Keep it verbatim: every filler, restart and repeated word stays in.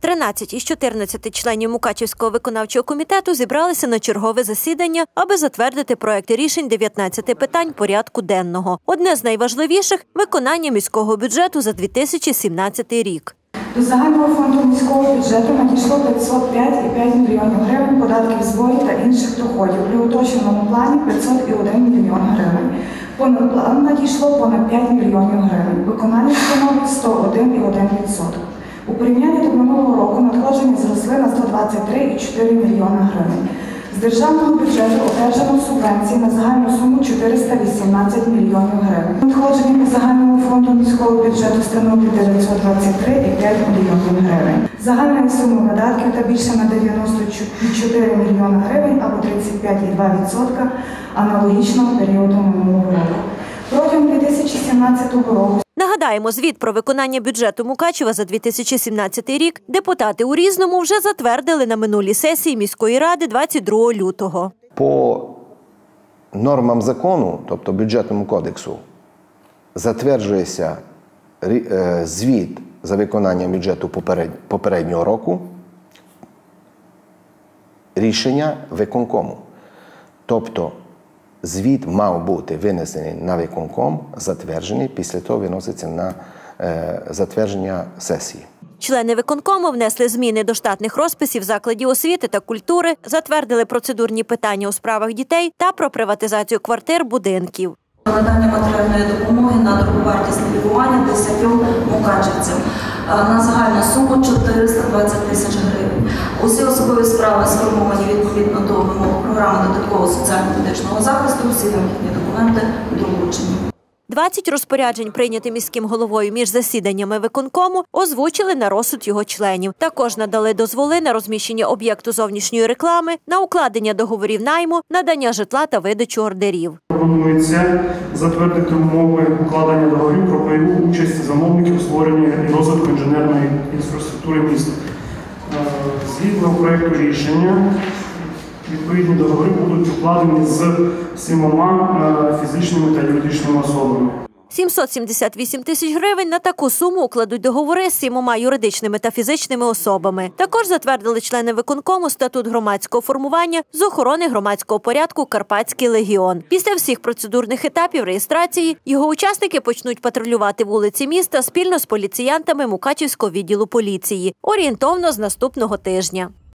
тринадцять із чотирнадцяти членів Мукачівського виконавчого комітету зібралися на чергове засідання, аби затвердити проекти рішень дев'ятнадцяти питань порядку денного. Одне з найважливіших – виконання міського бюджету за дві тисячі сімнадцятий рік. До загального фонду міського бюджету надійшло п'ятсот п'ять цілих п'ять мільйонів гривень податків, зборів та інших доходів. При уточненому плані п'ятсот один мільйон гривень. Понад план надійшло понад п'ять мільйонів гривень. Виконання становить сто один цілих один відсоток. У порівнянні до минулого року надходження зросли на сто двадцять три цілих чотири мільйона гривень. З державного бюджету одержано субвенції на загальну суму чотириста вісімнадцять мільйонів гривень. Надходження по загальному фонду міського бюджету становить дев'ятсот двадцять три цілих п'ять мільйонів гривень. Загальна сума видатків та більше на дев'яносто чотири мільйони гривень або тридцять п'ять цілих два відсотка аналогічного періоду минулого року. Протягом дві тисячі сімнадцятого року Нагадаємо, звіт про виконання бюджету Мукачева за дві тисячі сімнадцятий рік депутати у Різному вже затвердили на минулій сесії міської ради двадцять другого лютого. По нормам закону, тобто бюджетному кодексу, затверджується звіт за виконання бюджету попереднього року, рішення виконкому. Тобто звіт мав бути винесений на виконком, затверджений, після того виноситься на е, затвердження сесії. Члени виконкому внесли зміни до штатних розписів закладів освіти та культури, затвердили процедурні питання у справах дітей та про приватизацію квартир, будинків. Надання матеріальної допомоги на дороговартісне лікування десятьом мукачівцям на загальну суму чотириста двадцять тисяч гривень. Усі особові справи сформовані відповідно до вимог програми додаткового соціально-медичного захисту, всі необхідні документи долучені. двадцять розпоряджень, прийняті міським головою між засіданнями виконкому, озвучили на розсуд його членів. Також надали дозволи на розміщення об'єкту зовнішньої реклами, на укладення договорів найму, надання житла та видачу ордерів. Пропонується затвердити умови укладення договорів про пайову участь замовників у створенні і розвитку інженерної інфраструктури міста. Згідно проєкту рішення, відповідні договори будуть укладені з сімома фізичними та юридичними особами. сімсот сімдесят вісім тисяч гривень на таку суму укладуть договори з сімома юридичними та фізичними особами. Також затвердили члени виконкому статут громадського формування з охорони громадського порядку «Карпатський легіон». Після всіх процедурних етапів реєстрації його учасники почнуть патрулювати вулиці міста спільно з поліціянтами Мукачівського відділу поліції. Орієнтовно з наступного тижня.